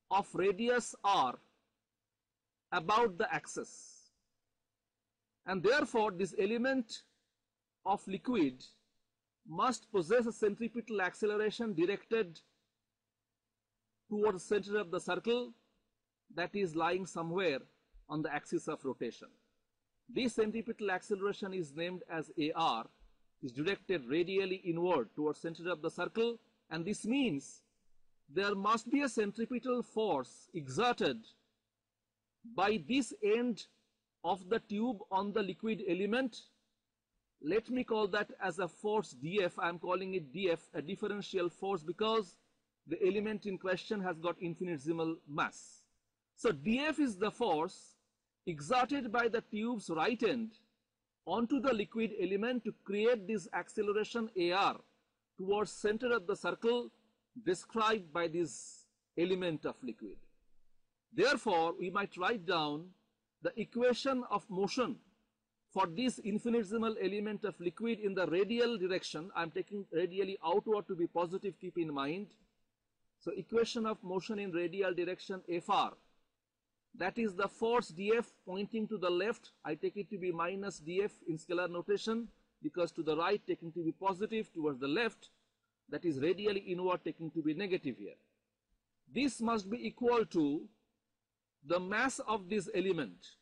of radius r about the axis, and therefore this element of liquid must possess a centripetal acceleration directed towards the center of the circle that is lying somewhere on the axis of rotation. This centripetal acceleration is named as AR, is directed radially inward towards center of the circle, and this means there must be a centripetal force exerted by this end of the tube on the liquid element. Let me call that as a force dF. I am calling it dF, a differential force, because the element in question has got infinitesimal mass. So dF is the force exerted by the tube's right end onto the liquid element to create this acceleration AR towards center of the circle described by this element of liquid. Therefore, we might write down the equation of motion for this infinitesimal element of liquid in the radial direction. I am taking radially outward to be positive, keep in mind. So equation of motion in radial direction Fr, that is the force dF pointing to the left. I take it to be minus dF in scalar notation, because to the right taking to be positive, towards the left that is radially inward taking to be negative here. This must be equal to the mass of this element.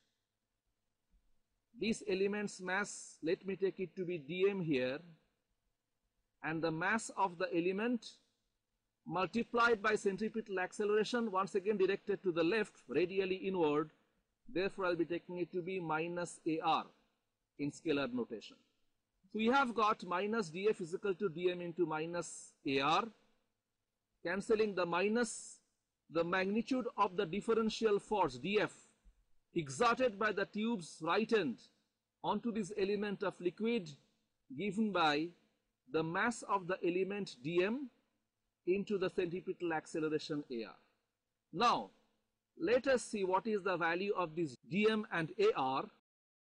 This element's mass, let me take it to be dm here, and the mass of the element multiplied by centripetal acceleration, once again directed to the left radially inward. Therefore, I will be taking it to be minus AR in scalar notation. So we have got minus dF is equal to dm into minus AR, cancelling the minus, the magnitude of the differential force dF exerted by the tube's right end onto this element of liquid, given by the mass of the element dm into the centripetal acceleration AR. Now, let us see what is the value of this dm and AR.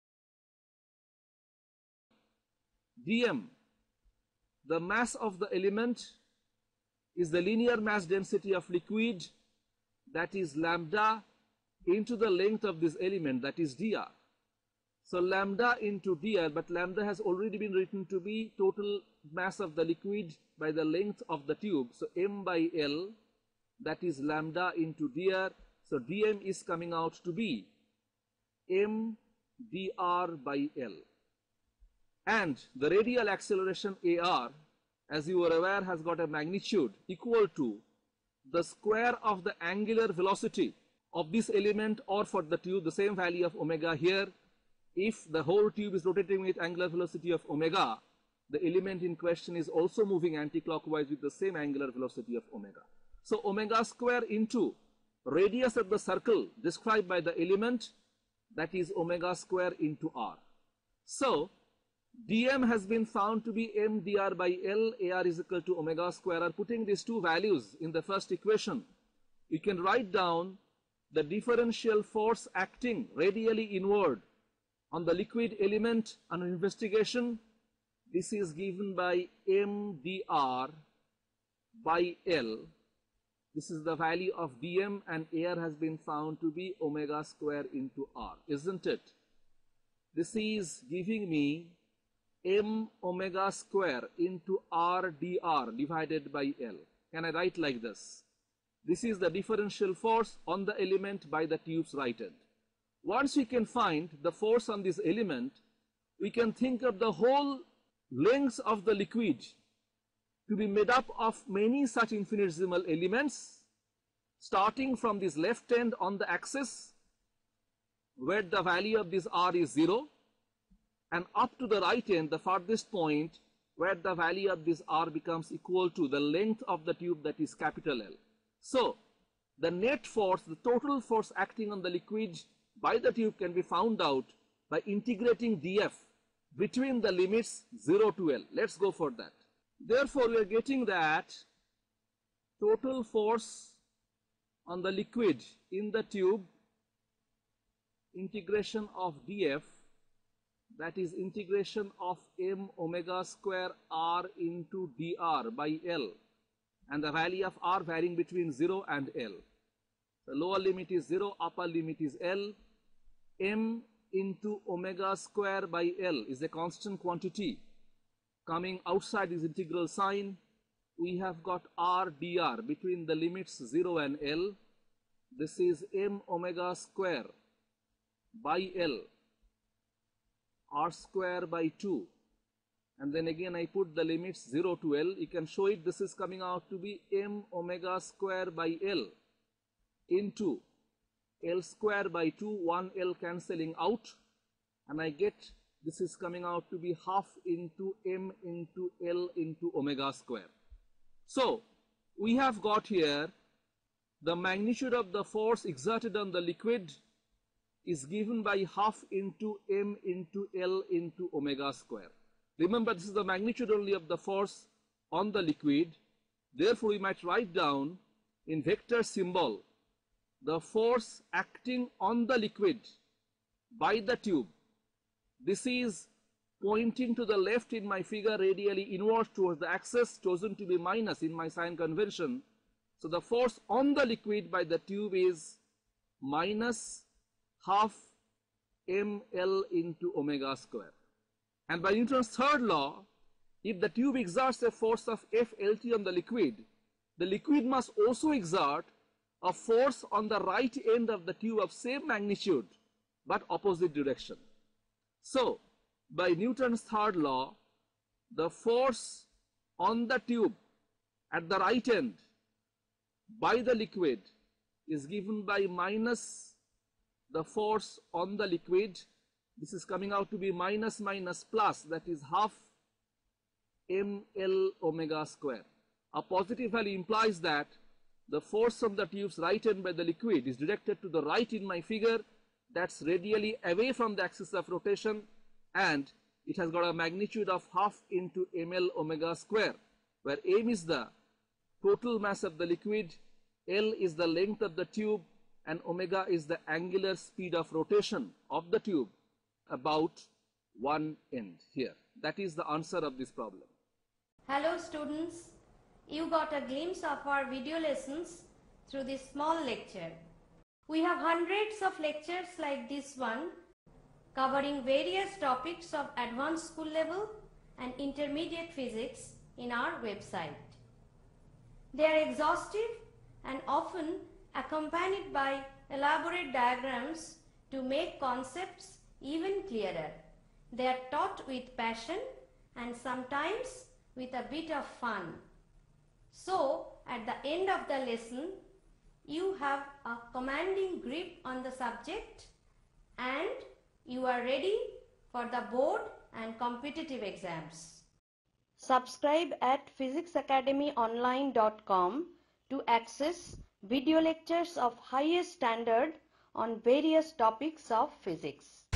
dm, the mass of the element, is the linear mass density of liquid, that is lambda into the length of this element, that is dr. So lambda into dr, but lambda has already been written to be total mass of the liquid by the length of the tube. So m by L, that is lambda into dr. So dm is coming out to be m dr by L. And the radial acceleration AR, as you are aware, has got a magnitude equal to the square of the angular velocity of this element, or for the tube the same value of omega here. If the whole tube is rotating with angular velocity of omega, the element in question is also moving anticlockwise with the same angular velocity of omega. So omega square into radius of the circle described by the element, that is omega square into r. So dm has been found to be m dr by L, AR is equal to omega square. Or putting these two values in the first equation, you can write down the differential force acting radially inward on the liquid element under investigation. This is given by m dr by L. This is the value of dm, and AR has been found to be omega square into r, isn't it? This is giving me m omega square into r dr divided by L. Can I write like this? This is the differential force on the element by the tube's right end. Once we can find the force on this element, we can think of the whole length of the liquid to be made up of many such infinitesimal elements, starting from this left end on the axis, where the value of this r is 0, and up to the right end, the farthest point, where the value of this r becomes equal to the length of the tube, that is capital L. So the net force, the total force acting on the liquid by the tube, can be found out by integrating df between the limits 0 to L. Let's go for that. Therefore, we are getting that total force on the liquid in the tube, integration of df, that is integration of m omega square r into dr by L, and the value of r varying between 0 and L. The lower limit is 0, upper limit is L. M into omega square by L is a constant quantity. Coming outside is integral sign. We have got R dr between the limits 0 and L. This is m omega square by L, R square by 2. And then again I put the limits 0 to L. You can show it. This is coming out to be m omega square by L into L square by 2, 1 L cancelling out, and I get this is coming out to be half into m into L into omega square. So we have got here the magnitude of the force exerted on the liquid is given by half into m into L into omega square. Remember, this is the magnitude only of the force on the liquid. Therefore, we might write down in vector symbol the force acting on the liquid by the tube. This is pointing to the left in my figure, radially inward towards the axis, chosen to be minus in my sign convention. So the force on the liquid by the tube is minus half ml into omega square. And by Newton's third law, if the tube exerts a force of FLT on the liquid must also exert a force on the right end of the tube of same magnitude but opposite direction. So by Newton's third law, the force on the tube at the right end by the liquid is given by minus the force on the liquid. This is coming out to be minus minus plus, that is half ml omega square. A positive value implies that the force on the tube's right end by the liquid is directed to the right in my figure, that's radially away from the axis of rotation, and it has got a magnitude of half into ml omega square, where m is the total mass of the liquid, L is the length of the tube, and omega is the angular speed of rotation of the tube about one end here. That is the answer of this problem. Hello students, you got a glimpse of our video lessons through this small lecture. We have hundreds of lectures like this one covering various topics of advanced school level and intermediate physics in our website. They are exhaustive and often accompanied by elaborate diagrams to make concepts even clearer. They are taught with passion and sometimes with a bit of fun. So, at the end of the lesson, you have a commanding grip on the subject and you are ready for the board and competitive exams. Subscribe at physicsacademyonline.com to access video lectures of highest standard on various topics of physics.